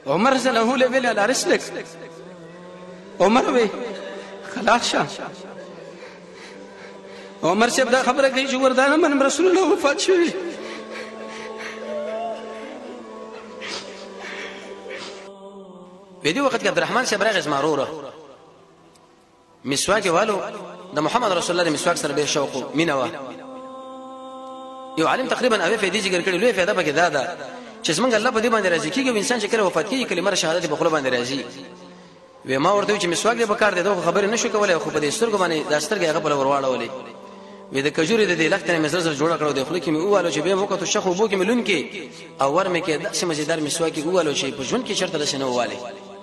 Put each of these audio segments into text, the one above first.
عمر زله له ویل على رسلك عمر وی خلاص شه عمر صاحب دا خبره کوي چې وردانه من رسول الله وفات شوی په دې وخت کې عبدالرحمن صاحب راغی زماروره مسواک والو د محمد رسول الله د مسواک سره به شوق مینوا یو عالم تقریبا اوی فائدې ذکر کړي لوی فائدہ پکې دا ده چې څنګه الله په دې باندې راضي کیږي انسان چې کله وفات کیږي کلمه شهادت په خپل باندې راضي و ما ورته چې مسواک دې بکار دې دوه خبرې نشو کولای خو په دې سترګو باندې د سترګې هغه بل ورواړولې و د کجوري د دې لخت نه مزر سره جوړ کړو د خپل کې مې واله چې به موکه تو شخو بو کې ملون کې او ور مې کې د سمجدار مسواک واله چې په ژوند کې شرط لسنه واله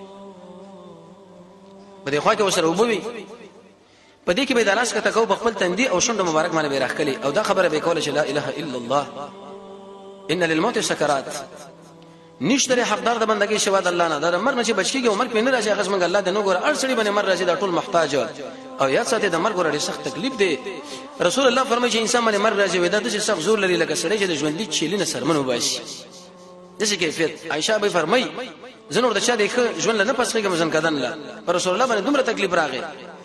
په دې خوا کې وسره وبوي په دې کې به د لاس کته کو بخپل تندي او شونډه مبارک باندې به راخلي او دا خبره به کوله چې لا اله الا الله ان للموت سکرات نشته حقدار د بندګۍ شوا د الله نه دا مرګ نه چې بچکیږي عمر کې نه راځي هغه څنګه الله د نو ګور ارسړي باندې مر راځي دا ټول محتاج او یا ساته د مرګ ورې سخت تکلیف دی رسول الله فرمایي چې انسان باندې مر راځي ودا د سخت زور لري لکه سړی چې د ژوندۍ چیلینه سرمنو باشي دغه کیفیت عائشہ به فرمایي زنور د چا د ژوند نه پسخه مزن کدن لا پر رسول الله باندې دومره تکلیف راغی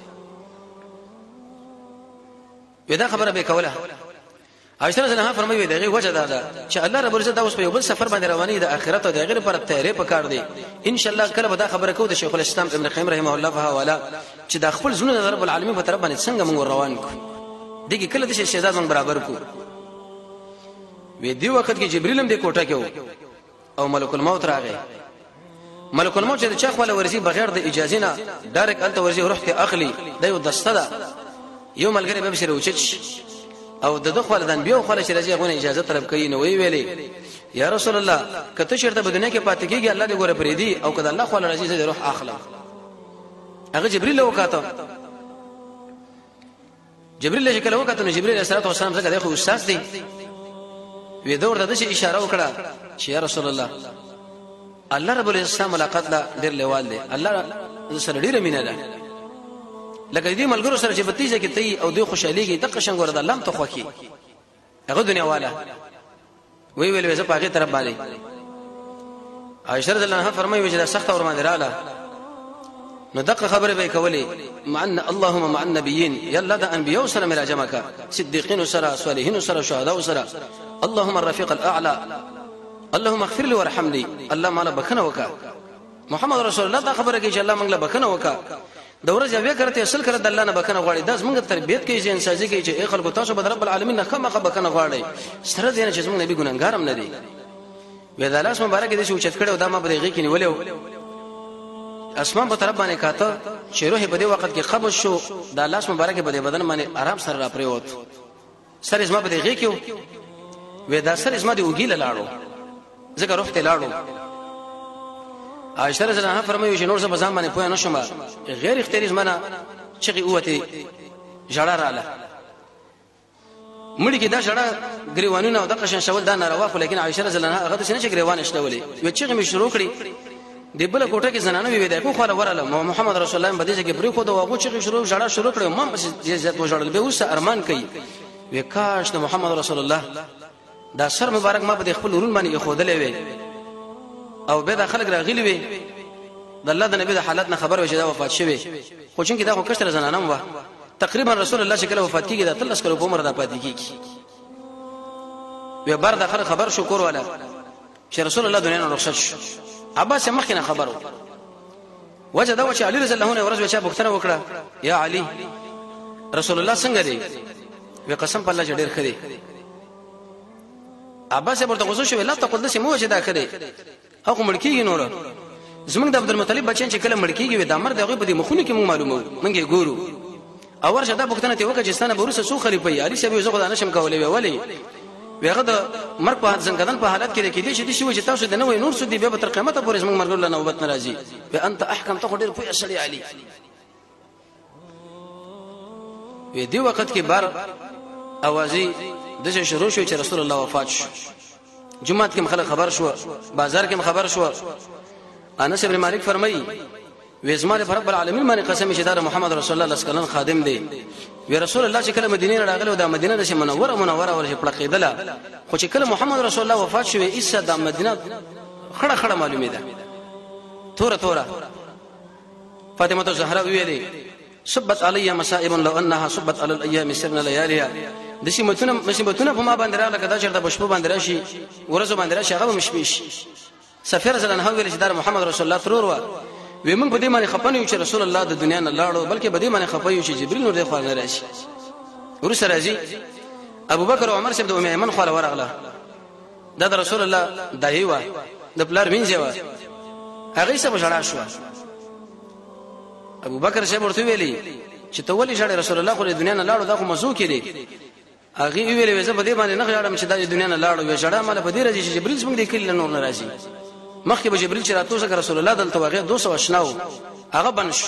ودا خبره به کوله عائشہ رضی الله عنها فرمایي دغه وجه دا چې الله رب العزت اوس په یو بل سفر باندې رواني د آخرت او د غیر پر تیارې پکار دی ان شاء الله کله به دا خبره کو د شیخ الاسلام ابن قیم رحمه الله فوالا چې د خپل زونه د رب العالمین په طرف باندې څنګه موږ روان کو دغه کله د شهزاد موږ برابر کو وې دی وخت کې جبرئیل هم د کوټه کې او ملک الموت راغی ملک الموت چې چا خپل ورزي بغیر د اجازه نه ډایرک انت ورزي روح ته اخلي د یو دسته ده یو ملګری به بشره وچچ او د دخول دن بیا خو چې راځي غو اجازه طلب کوي نو وی ویلې یا رسول الله کته شرط په دنیا کې پاتې کیږي الله دې ګوره پریدي او کله الله خو راځي د روح اخلا هغه جبرئیل وکاته جبرئیل چې کله وکاته نو جبرئیل علیه السلام څنګه دغه استاد دی وی دور د اشاره وکړه چې یا رسول الله الله رب العزت ملاقات لا ډیر لیوال دی الله سره ډیر مینه ده لکه دې ملګرو سره چې بتیجه کې تی او دوی خوشاليږي د قشنګ ورته لم ته خوخي هغه دنیا والا وی ویل زه پاګه طرف باندې عائشہ رضی الله عنها فرمایي چې دا سخت اور باندې رااله نو دغه خبره به کولې مع ان اللهم مع النبيين يلا د انبيو سره مراجمه صديقين سره صالحين سره شهداء سره اللهم الرفيق الاعلى اللهم اغفر لي وارحمني الله مالا بخنه وکا محمد رسول الله دا خبره کوي چې الله موږ له بخنه وکا د ورځ یو کرته اصل کړه د الله نه بکنه غواړي داس موږ تربيت کوي چې انساني کوي چې خلکو تاسو به رب العالمین نه خامخه بکنه غواړي سره دې نه چې موږ نبی ګناګارم نه دي وې د الله مبارک دې چې چت کړه دا ما بده غي کې نیولې اسمان په طرف باندې کاته چې روح په دې وخت کې قبض شو د الله مبارک په دې بدن باندې آرام سره را پریوت سر اسما په دې غي کې وې دا سر اسما دې وګیل لاړو ځکه روح ته لاړو عائشہ رضی الله عنها فرمایي چې نور څه بزام باندې پوهه نشم غیر اختیاري زمانہ چې اوته جړه رااله مړي کې دا جړه غریوانونه او د قشن شول دا ناروا خو لیکن عائشہ رضی الله عنها هغه د شنه چې غریوان شتولې یو چې می شروع کړی د بل کوټه کې زنانه وی دی خو خو وراله محمد رسول الله باندې چې پرې خو دا واغو چې شروع جړه شروع کړو ما عزت وجړل به اوس ارمان کوي وکاش د محمد رسول الله دا سر مبارک ما په خپل ورون باندې خودلې وي او به دا خلک راغلي وي د الله د نبی د حالت نه خبر وي چې دا وفات شوی خو چې دا خو کشتره زنانه و تقریبا رسول الله چې کله وفات کیږي دا تلس کلو په عمر دا پاتې کیږي وی بار د خبر شکر ولا چې رسول الله دنیا نه رخصت شو عباس مخکنه خبرو وجه دا چې علي رضی الله عنه ورځ بچا بوختنه وکړه یا علي رسول الله څنګه دی وی قسم په الله چې ډیر خدي عباس ورته غوسه شو لا تقول دسه مو چې دا خدي هغه ملکیږي نور زمونږ د عبدالمطلب بچین چې کله ملکیږي د امر دغه په دې مخونه کې مونږ معلومو مونږه ګورو او ورشه دا بوختنه ته وکړه چې ستانه بروسه سو خلیفہ علي شبي زغه د نشم کولې ولی ویغه د مرګ په ځنګدن په حالت کې کې دي چې شی و چې تاسو د نوې نور سو دی به تر قیامت پورې زمونږ مرګ له نوبت ناراضي به انت احکم ته ډیر پوي اصلي علي وی دی وخت کې بار اوازي د شروع شو چې رسول الله وفات شو جمعه کې خلک خبر شو بازار کې خبر شو انس ابن مالک فرمایي وزمانه رب العالمین باندې قسم چې دا محمد رسول الله صلی الله علیه خادم دی وی رسول الله چې کله مدینه راغله د مدینه د منوره ورشه پړقیدله خو چې کله محمد رسول الله وفات شو ایسه د مدینه خړه معلومه ده تورا فاطمه الزهراء ویلي صبت علي مصائب لو انها صبت على الايام سرنا لياليها د مصیبتونه په ما باندې را لکه دا چرته بشپو باندې راشي ورځو باندې راشي هغه مشپیش سفیر زلن هو ویل چې دا محمد رسول الله ترور و وي موږ په دې باندې خپنیو چې رسول الله د دنیا نه لاړو بلکې په دې باندې خپیو چې جبريل نور د خوانه راشي ورسره راځي ابو بکر او عمر شپ د ام ایمن خو ورغله دا د رسول الله دایي و د پلار مینځه و هغه څه بشړا شو ابو بکر شپ ورته ویلي چې ته ولې شړې رسول الله خو د دنیا نه لاړو دا خو مزو کړي هغه ویلې زه په دې باندې نه غواړم چې د دنیا نه لاړو وي شړا مال په دې راځي چې جبريل څنګه د کله نور نه راځي مخکې به جبريل چې راتو څنګه رسول الله دلته واغې 200 اشناو هغه بنش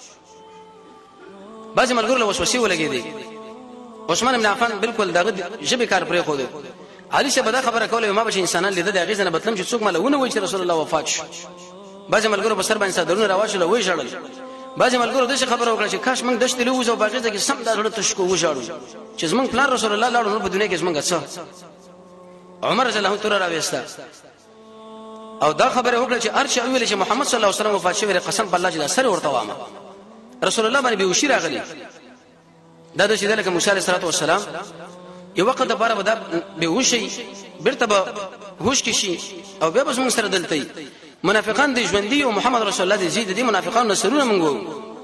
بعض ملګرو له وسوسې ولګېدي عثمان بن عفان بالکل دغه جبه کار پرې خو دی علي شه بدا خبره کوله ما به انسانان لیدل د غیزنه بتلم چې څوک ملونه وای چې رسول الله وفات شو بعض ملګرو په سر باندې صدرونه راوښله وای شړل بعض ملګرو دغه خبره وکړه چې کاش موږ دشت لوز او باغې ته کې سم دا ډېر تشکو وژاړو چې زمونږ پلان رسول الله لاړو په دنیا کې زمونږ څه عمر رضی الله تعالی راويستا او دا خبره وکړه چې ارشه ویل چې محمد صلی الله علیه وسلم وفات شوی قسم بالله چې سره ورته وامه رسول الله باندې به وشي راغلی دا د شیدل کې موسی علیه السلام یو وخت د بار ودا به وشي برته به هوش کې شي او به بس موږ سره دلته منافقان دي ژوندۍ او محمد رسول الله دي زید دي منافقان نصرونه منغو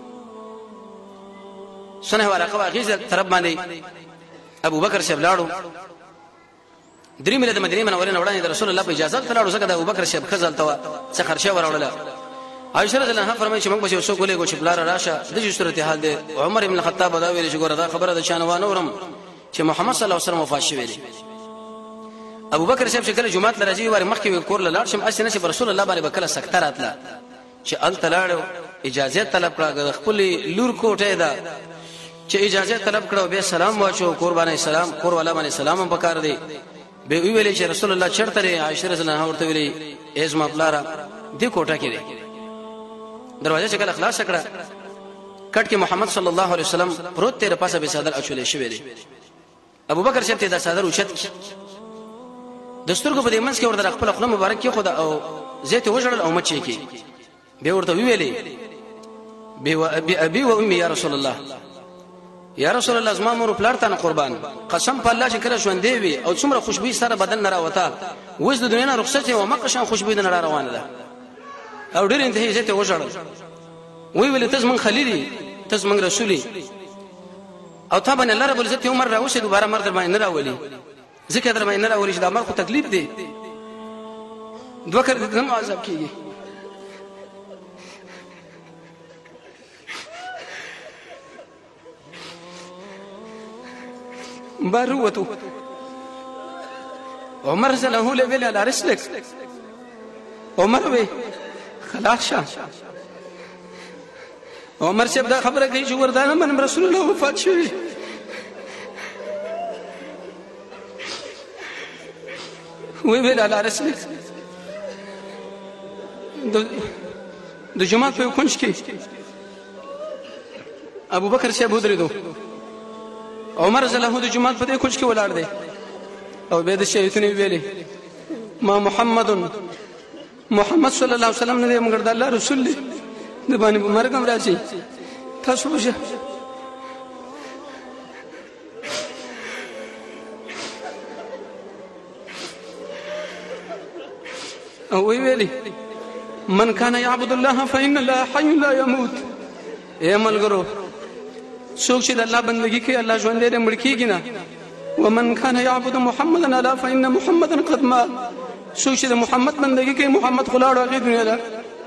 سنه ورقه واغیزه طرف باندې ابو بکر شپ لاړو درې مله د مدینه منورې نه وړاندې رسول الله په اجازه ته لاړو څنګه د ابو بکر شپ خزل ته څه خرشه وراوړله عائشہ رضی الله عنها فرمایي چې موږ به څوک ولې کو چې بلار راشه د دې صورت حال دی عمر ابن الخطاب دا ویل چې ګوره دا خبره د شانوانه ورم چې محمد صلی الله علیه وسلم وفات شوی دی ابو بکر شپ شکل جمعه لراځي واره مخکې کور لاړ شم اسنه چې رسول الله باندې بکله سکتر اتله چې ال تلاړو اجازه طلب کړه خپل لور کوټه ده چې اجازه طلب کړو به سلام واچو قربانه سلام کور والا باندې سلام پکار دی به ویلې چې رسول الله چرته لري عائشہ رضی الله عنها ورته ویلي ازما بلارا دې کوټه کې دروازه چې کله خلاص کړه کټ کې محمد صلی الله علیه وسلم پروت تیر پاسه به صدر اچولې شوی دی ابو بکر شپ ته دا صدر اوچت دستورګو په دې منځ کې ورته خپل خپل مبارک کې خدا او زيت وجړل او مچې کې به ورته ویلې به ابي و امي يا رسول الله یا رسول الله زما مور پلار ته قربان قسم په الله چې کله ژوند دی وي او څومره خوشبو سره بدن نه راوته وځ د دنیا نه رخصت او مقشان خوشبو نه را روانه ده او ډېر انتهي زيت وجړل وی ویل تاسو من خليلي تاسو من رسولي او طبعا الله رب العزت عمر راوشه دوباره مرګ باندې نه راولي ذکر در باندې نه راولي چې دا مرګ تکلیف دی دوه کړه دغه عذاب کیږي باروتو عمر زله له ویل على رسلك عمر وی خلاص شه عمر شپ دا خبره کوي چې وردانه من رسول الله وفات شوی وی ویل على رسلك د جمعه په کونج کې ابو بکر شپ ودرېدو عمر رضی الله عنه د جمعه په دې کونج کې ولاړ دی او به د شهیدونه ویلي ما محمد صلی الله علیه وسلم نه مگر د الله رسول دی د باندې مرګم راځي تاسو وشه او ویلي من كان يعبد الله فإن الله حي لا يموت اے ملګرو څوک چې د الله بندگی کوي الله ژوند دې مړ کیږي نه ومن كان يعبد محمدا الا فإن محمدا قد مات څوک چې د محمد بندگی کوي محمد خلاړو هغه دنیا ده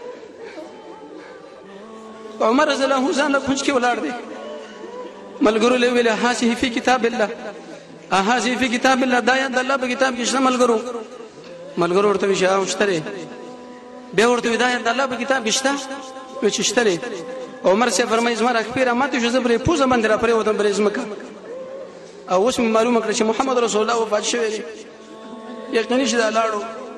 عمر رضی الله عنه ځان پوښ کې ولاړ دی ملګرو له ویله هاذه فی کتاب الله هاذه فی کتاب الله دا د الله په کتاب کې شته ملګرو ورته ویشه اوشتره به ورته دا د الله په کتاب کې شته وچشتره عمر سے فرمایي زما راخپیره ماته جو زبرې پوزه باندې را پرې ودم برې زمکه او اوس معلومه کړ چې محمد رسول الله وفات شوی دی یقیني چې دا لاړو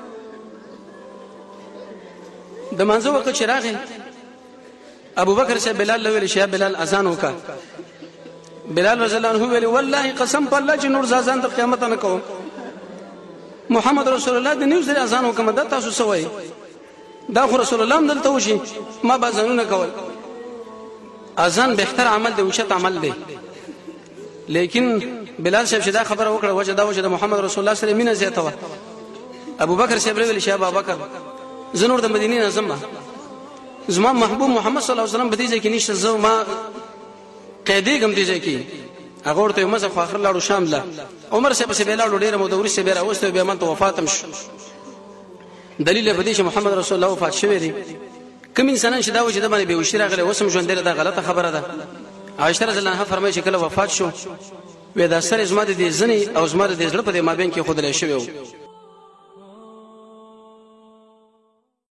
د منځو وخت چې راغی ابو بکر سے بلال له ویل شه بلال اذان وکا بلال رضی الله عنه ویل والله قسم په الله چې نور ځان د قیامت نه کوم محمد رسول الله د نیو سره اذان وکم د تاسو سوې دا خو رسول الله دلته وشي ما به ځانونه کول اذان بهتر عمل دی وشت عمل دی لیکن بلال صاحب شدا خبر وکړه وجه دا وجه د محمد رسول الله صلی الله علیه وسلم زیاته و ابو بکر صاحب ویل شي ابو بکر زنور د مدینې نه زما زما محبوب محمد صلی الله علیه وسلم بدیږي کې نشته زما قیدی کوم دیږي کې هغه ورته مزه خو اخر لاړو شام لا عمر صاحب سه بیلاړو ډیره مو دوري سه بیره اوسته به من وفاتم شو دلیل به دي چې محمد رسول الله وفات شوی دی کوم انسانان چې دا و چې د باندې به وشي راغله وسم ژوند دا غلطه خبره ده عائشہ رضی الله عنها فرمایي چې کله وفات شو وې دا سره زما د دې زنی او زما د دې زړه په دې مابین کې خود له شوی